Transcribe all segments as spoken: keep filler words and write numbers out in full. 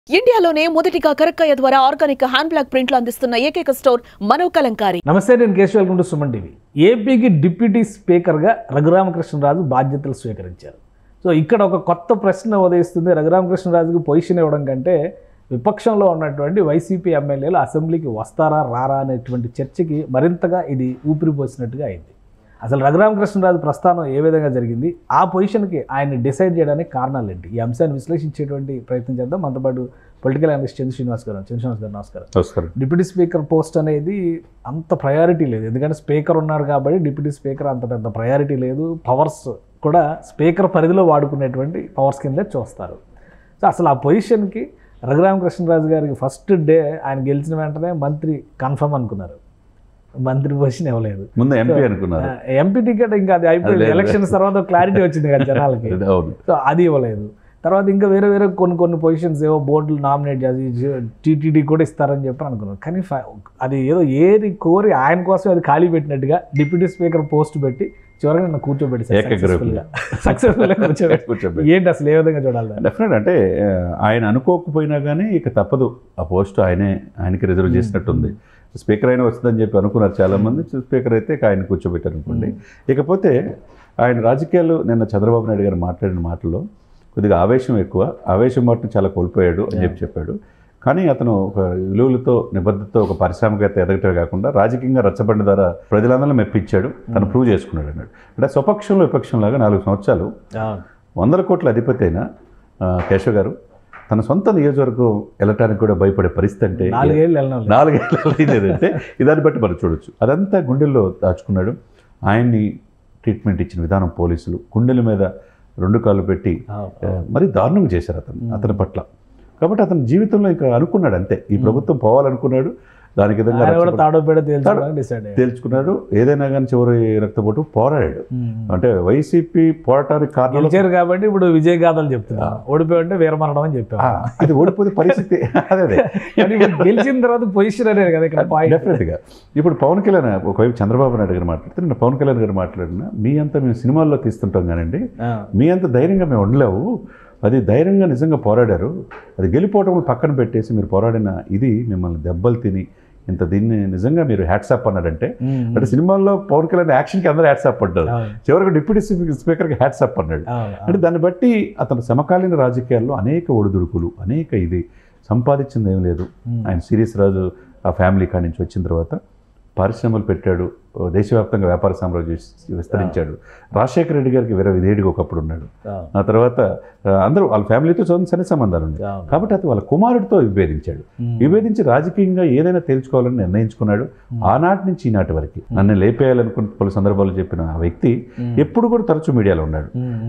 ఇండియాలోనే మొదటిగా కరక్కయ్య ద్వారా ఆర్గానిక్ హ్యాండ్ బ్లాక్ ప్రింట్లు అందిస్తున్న ఏకైక స్టోర్ మనో కలంకారీ. నమస్తే, నేను Keshav. Welcome to Suman TV. ఏపీకి డిప్యూటీ స్పీకర్గా రఘురామకృష్ణరాజు బాధ్యతలు స్వీకరించారు. సో ఇక్కడ ఒక కొత్త ప్రశ్న ఉదయిస్తుంది. రఘురామకృష్ణరాజుకు పొజిషన్ ఇవ్వడం కంటే విపక్షంలో ఉన్నటువంటి వైసీపీ ఎమ్మెల్యేలు అసెంబ్లీకి వస్తారా రారా అనేటువంటి చర్చకి మరింతగా ఇది ఊపిరిపోసినట్టుగా అయింది. అసలు రఘురామకృష్ణరాజు ప్రస్థానం ఏ విధంగా జరిగింది, ఆ పొజిషన్కి ఆయన్ని డిసైడ్ చేయడానికి కారణాలు ఏంటి, ఈ అంశాన్ని విశ్లేషించేటువంటి ప్రయత్నం చేద్దాం. మనతో పాటు పొలిటికల్ అనలిస్ట్ చంద్ర శ్రీనివాస్ గారు. చంద్ర శ్రీనివాస్ గారు నమస్కారం. నమస్కారం. డిప్యూటీ స్పీకర్ పోస్ట్ అనేది అంత ప్రయారిటీ లేదు, ఎందుకంటే స్పీకర్ ఉన్నారు కాబట్టి డిప్యూటీ స్పీకర్ అంత పెద్ద ప్రయారిటీ లేదు. పవర్స్ కూడా స్పీకర్ పరిధిలో వాడుకునేటువంటి పవర్స్ కింద చూస్తారు. సో అసలు ఆ పొజిషన్కి రఘురామకృష్ణరాజు గారికి ఫస్ట్ డే ఆయన గెలిచిన వెంటనే మంత్రి కన్ఫర్మ్ అనుకున్నారు, మంత్రి పొజిషన్ ఇవ్వలేదు. ముందు ఎంపీ అనుకున్నారు. ఎంపీ టికెట్ ఇంకా అది అయిపోయింది. ఎలక్షన్స్ తర్వాత క్లారిటీ వచ్చింది కదా జనాలకి. సో అది ఇవ్వలేదు. తర్వాత ఇంకా వేరే వేరే కొన్ని కొన్ని పొజిషన్స్ ఏవో బోర్డులు నామినేట్ చేసి టీటీడీ కూడా ఇస్తారని చెప్పి అనుకున్నారు. కానీ అది ఏదో ఏది కోరి ఆయన కోసం అది ఖాళీ పెట్టినట్టుగా డిప్యూటీ స్పీకర్ పోస్ట్ పెట్టి చివరికి నన్ను కూర్చోబెట్టి సక్సెస్ఫుల్గా కూర్చోబెట్టి ఏంటి అసలు ఏ విధంగా చూడాలి? డెఫినెట్ అంటే ఆయన అనుకోకపోయినా కానీ ఇక తప్పదు, ఆ పోస్ట్ ఆయనే ఆయనకి రిజర్వ్ చేసినట్టుంది. స్పీకర్ అయినా వస్తుందని చెప్పి అనుకున్నారు చాలామంది. స్పీకర్ అయితే ఆయన కూర్చోబెట్టారు అనుకోండి. ఇకపోతే ఆయన రాజకీయాలు నిన్న చంద్రబాబు నాయుడు గారు మాట్లాడిన మాటల్లో కొద్దిగా ఆవేశం ఎక్కువ, ఆవేశం మాటను చాలా కోల్పోయాడు అని చెప్పి చెప్పాడు. కానీ అతను ఒక విలువలతో నిబద్ధతతో ఒక పారిశ్రామికవేత్త ఎదగటమే కాకుండా రాజకీయంగా రచ్చబండ ద్వారా ప్రజలందరినీ మెప్పించాడు, తను ప్రూవ్ చేసుకున్నాడు అన్నాడు. అంటే స్వపక్షంలో విపక్షంలాగా నాలుగు సంవత్సరాలు వందల కోట్ల అధిపతి అయిన కేశవ్ గారు తన సొంత నియోజకవర్గం వెళ్ళటానికి కూడా భయపడే పరిస్థితి అంటే నాలుగేళ్ళు లేదంటే ఇదాన్ని బట్టి మనం చూడొచ్చు. అదంతా గుండెల్లో దాచుకున్నాడు. ఆయన్ని ట్రీట్మెంట్ ఇచ్చిన విధానం పోలీసులు గుండెల మీద రెండు కాళ్ళు పెట్టి మరి దారుణంగా చేశారు అతను అతని పట్ల. కాబట్టి అతని జీవితంలో ఇంకా అనుకున్నాడు అంతే, ఈ ప్రభుత్వం పోవాలనుకున్నాడు. దానికి విధంగా తేల్చుకున్నాడు. ఏదైనా కానీ చివరి రక్తపోటు పోరాడాడు. అంటే వైసీపీ పోరాటానికి కారణం కాబట్టి ఇప్పుడు విజయ గాథలు చెప్తున్నా, ఓడిపోయి ఉంటే వీరమరణం అని చెప్పా. అది ఓడిపోతే పరిస్థితి అదే అదే గెలిచిన తర్వాత పొజిషన్ అనేది కదా ఇక్కడ డెఫినెట్గా. ఇప్పుడు పవన్ కళ్యాణ్ ఒకవైపు చంద్రబాబు నాయుడు గారు మాట్లాడితే నిన్న పవన్ కళ్యాణ్ గారు మాట్లాడినా, మీ అంతా మేము సినిమాల్లో తీస్తుంటాం కానండి, మీ అంత ధైర్యంగా మేము ఉండలేవు. అది ధైర్యంగా నిజంగా పోరాడారు. అది గెలిపోవటం పక్కన పెట్టేసి మీరు పోరాడిన ఇది మిమ్మల్ని దెబ్బలు తిని ఇంత దీన్ని నిజంగా మీరు హ్యాట్సాప్ అన్నాడంటే, అంటే సినిమాల్లో పవన్ కళ్యాణ్ యాక్షన్కి అందరూ హ్యాట్సాప్ అడ్డారు, చివరికి డిప్యూటీ స్పీకర్కి హ్యాట్సాప్ అన్నాడు. అంటే దాన్ని బట్టి అతను సమకాలీన రాజకీయాల్లో అనేక ఒడిదుడుకులు, అనేక ఇది సంపాదించింది ఏం లేదు. ఆయన సీరియస్ రాజు ఆ ఫ్యామిలీ కాడి నుంచి వచ్చిన తర్వాత పరిశ్రమలు పెట్టాడు, దేశవ్యాప్తంగా వ్యాపార సామ్రాజ్యం విస్తరించాడు. రాజశేఖర రెడ్డి గారికి వేరే విధేయుడిగా ఒకప్పుడు ఉన్నాడు. ఆ తర్వాత అందరూ వాళ్ళ ఫ్యామిలీతో సన్ని సంబంధాలు ఉన్నాయి కాబట్టి అతను వాళ్ళ కుమారుడితో విభేదించాడు. విభేదించి రాజకీయంగా ఏదైనా తేల్చుకోవాలని నిర్ణయించుకున్నాడు. ఆనాటి నుంచి ఈనాటి వరకు నన్ను లేపేయాలనుకున్న పలు సందర్భాలు చెప్పిన ఆ వ్యక్తి ఎప్పుడు కూడా తరచూ మీడియాలో ఉన్నాడు.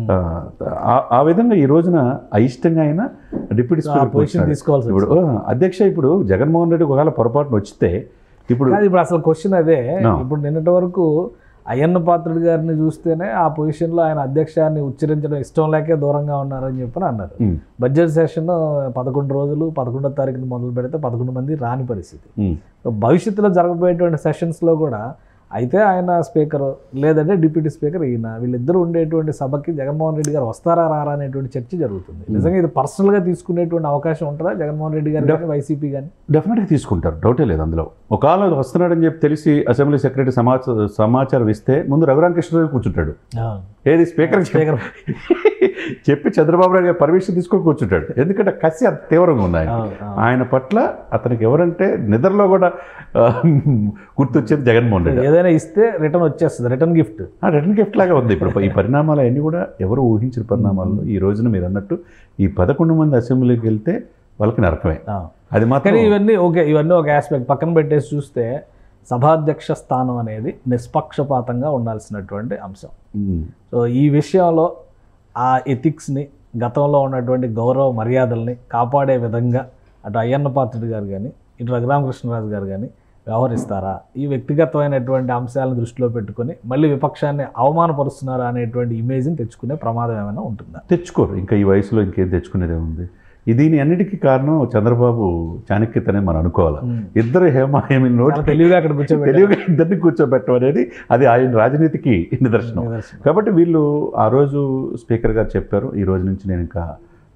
ఆ విధంగా ఈ రోజున అయిష్టంగా అయినా డిప్యూటీ స్పీకర్ తీసుకోవాలి. ఇప్పుడు అధ్యక్ష, ఇప్పుడు జగన్మోహన్ రెడ్డి ఒకవేళ పొరపాటున వచ్చితే ఇప్పుడు ఇప్పుడు అసలు క్వశ్చన్ అదే. ఇప్పుడు నిన్నటి వరకు అయ్యన్న పాత్రుడు గారిని చూస్తేనే ఆ పొజిషన్లో ఆయన అధ్యక్షాన్ని ఉచ్చరించడం ఇష్టం లేకే దూరంగా ఉన్నారని చెప్పని అన్నారు. బడ్జెట్ సెషన్ పదకొండు రోజులు పదకొండో తారీఖున మొదలు పెడితే పదకొండు మంది రాని పరిస్థితి. భవిష్యత్తులో జరగబోయేటువంటి సెషన్స్లో కూడా అయితే ఆయన స్పీకర్ లేదంటే డిప్యూటీ స్పీకర్ ఈయన, వీళ్ళిద్దరూ ఉండేటువంటి సభకి జగన్మోహన్ రెడ్డి గారు వస్తారా రారా అనేటువంటి చర్చ జరుగుతుంది. నిజంగా ఇది పర్సనల్గా తీసుకునేటువంటి అవకాశం ఉంటుందా జగన్మోహన్ రెడ్డి గారు కానీ వైసీపీ కానీ? డెఫినెట్గా తీసుకుంటారు, డౌటే లేదు అందులో. ఒకవేళ వస్తున్నాడని చెప్పి తెలిసి అసెంబ్లీ సెక్రటరీ సమాచార సమాచారం ఇస్తే ముందు రఘురామకృష్ణరాజు కూర్చుంటాడు. ఏది స్పీకర్ స్పీకర్ చెప్పి చంద్రబాబు నాయుడు గారు పర్మిషన్ తీసుకొని కూర్చుంటాడు. ఎందుకంటే కసి అంత తీవ్రంగా ఉంది ఆయన ఆయన పట్ల. అతనికి ఎవరంటే నిద్రలో కూడా గుర్తొచ్చేది జగన్మోహన్ రెడ్డి. ఏదైనా ఇస్తే రిటర్న్ వచ్చేస్తుంది, రిటర్న్ గిఫ్ట్. రిటర్న్ గిఫ్ట్ లాగా ఉంది ఇప్పుడు ఈ పరిణామాలు అన్నీ కూడా. ఎవరు ఊహించిన పరిణామాల్లో ఈ రోజున మీరు అన్నట్టు ఈ పదకొండు మంది అసెంబ్లీకి వెళ్తే వాళ్ళకి నరకమే. అది మాత్రం ఇవన్నీ ఓకే, ఇవన్నీ ఒక ఆస్పెక్ట్ పక్కన పెట్టేసి చూస్తే సభాధ్యక్ష స్థానం అనేది నిష్పక్షపాతంగా ఉండాల్సినటువంటి అంశం. సో ఈ విషయంలో ఆ ఎథిక్స్ని, గతంలో ఉన్నటువంటి గౌరవ మర్యాదల్ని కాపాడే విధంగా అటు అయ్యన్న పాత్రుడు గారు కానీ ఇటు రఘురామకృష్ణరాజు గారు కానీ వ్యవహరిస్తారా? ఈ వ్యక్తిగతమైనటువంటి అంశాలను దృష్టిలో పెట్టుకొని మళ్ళీ విపక్షాన్ని అవమానపరుస్తున్నారా అనేటువంటి ఇమేజ్ని తెచ్చుకునే ప్రమాదం ఏమైనా ఉంటుందా? తెచ్చుకోరు. ఇంకా ఈ వయసులో ఇంకేం తెచ్చుకునేదే ఉంది. దీని అన్నిటికీ కారణం చంద్రబాబు చాణక్యతనే మనం అనుకోవాలి. ఇద్దరు హేమాహేమి నోటి తెలివిగా అక్కడ కూర్చోబెట్టి తెలివిగా ఇద్దరిని కూర్చోబెట్టడం అనేది అది ఆయన రాజనీతికి నిదర్శనం. కాబట్టి వీళ్ళు ఆ రోజు స్పీకర్ గారు చెప్పారు, ఈ రోజు నుంచి నేను ఇంకా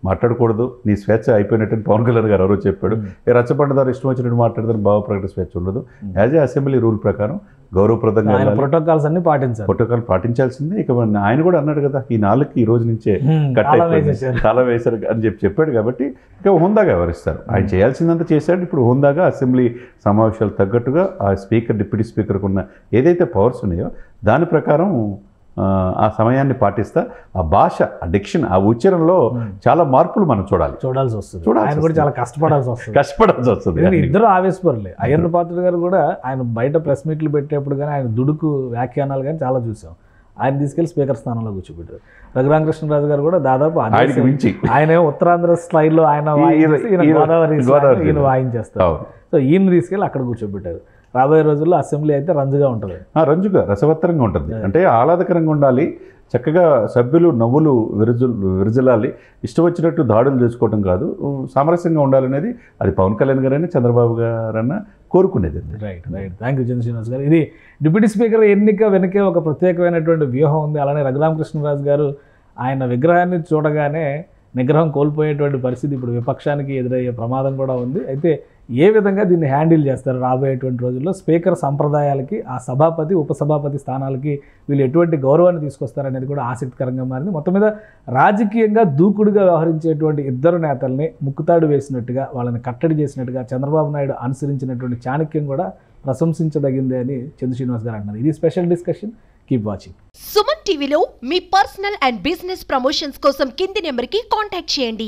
మాట్లాడకూడదు, నీ స్వేచ్ఛ అయిపోయినట్టు పవన్ కళ్యాణ్ గారు ఎవరో చెప్పాడు. ఏ రచ్చబండదారు ఇష్టం వచ్చినట్టు మాట్లాడతారు, భావ ప్రకటన స్వేచ్ఛ ఉండదు. యాజ్ ఏ అసెంబ్లీ రూల్ ప్రకారం గౌరవప్రదంగా ప్రోటోకాల్స్ అన్ని పాటించాలి, ప్రోటోకాల్ పాటించాల్సిందే. ఇక ఆయన కూడా అన్నాడు కదా, ఈ నాలుగుకి ఈ రోజు నుంచే కట్ అయిపోయింది, చాలా వేశారు అని చెప్పి చెప్పాడు. కాబట్టి ఇక హోందాగా వ్యవహరిస్తారు. ఆయన చేయాల్సిందంతా చేశాడు. ఇప్పుడు హోందాగా అసెంబ్లీ సమావేశాలు తగ్గట్టుగా ఆ స్పీకర్, డిప్యూటీ స్పీకర్కు ఉన్న ఏదైతే పవర్స్ ఉన్నాయో దాని ప్రకారం ఆ సమయాన్ని పాటిస్తా ఆ భాష, ఆ డిక్షన్, ఆ ఉచ్చారణలో చాలా మార్పులు మనం చూడాలి చూడాల్సి వస్తుంది. ఆయన కూడా చాలా కష్టపడాల్సి వస్తుంది కష్టపడాల్సి వస్తుంది ఇద్దరు ఆవేశపడలే. అయ్యన్న పాత్రుడు గారు కూడా ఆయన బయట ప్రెస్ మీట్లు పెట్టేప్పుడు కానీ ఆయన దుడుకు వ్యాఖ్యానాలు కానీ చాలా చూసాం. ఆయన తీసుకెళ్లి స్పీకర్ స్థానంలో కూర్చోబెట్టారు. రఘురామకృష్ణరాజు గారు కూడా దాదాపు ఆయన ఉత్తరాంధ్ర స్టైల్లో ఆయన గోదావరి ఈయన వాయించేస్తారు. సో ఈయన తీసుకెళ్ళి అక్కడ కూర్చోబెట్టారు. రాబోయే రోజుల్లో అసెంబ్లీ అయితే రంజుగా ఉంటుంది, రంజుగా రసవత్తరంగా ఉంటుంది. అంటే ఆహ్లాదకరంగా ఉండాలి, చక్కగా సభ్యులు నవ్వులు విరుజు విరుజలాలి, ఇష్టం వచ్చినట్టు దాడులు చేసుకోవడం కాదు, సామరస్యంగా ఉండాలనేది అది పవన్ కళ్యాణ్ గారైనా చంద్రబాబు గారన్నా కోరుకునేది. Right right thank you Chandrasrinivas గారు. ఇది డిప్యూటీ స్పీకర్ ఎన్నిక వెనకే ఒక ప్రత్యేకమైనటువంటి వ్యూహం ఉంది. అలానే రఘురామకృష్ణరాజు గారు ఆయన విగ్రహాన్ని చూడగానే నిగ్రహం కోల్పోయేటువంటి పరిస్థితి ఇప్పుడు విపక్షానికి ఎదురయ్యే ప్రమాదం కూడా ఉంది. అయితే ఏ విధంగా దీన్ని హ్యాండిల్ చేస్తారు రాబోయేటువంటి రోజుల్లో, స్పీకర్ సంప్రదాయాలకి, ఆ సభాపతి ఉపసభాపతి స్థానాలకి వీళ్ళు ఎటువంటి గౌరవాన్ని తీసుకొస్తారనేది కూడా ఆసక్తికరంగా మారింది. మొత్తం మీద రాజకీయంగా దూకుడుగా వ్యవహరించేటువంటి ఇద్దరు నేతల్ని ముక్కుతాడు వేసినట్టుగా, వాళ్ళని కట్టడి చేసినట్టుగా చంద్రబాబు నాయుడు అనుసరించినటువంటి చాణక్యం కూడా ప్రశంసించదగిందే అని చంద్రశ్రీనివాస్ గారు అంటున్నారు. ఇది special discussion. Keep watching. Suman టీవీలో మీ పర్సనల్ అండ్ బిజినెస్ ప్రమోషన్స్ కోసం కింది నెంబర్కి కాంటాక్ట్ చేయండి.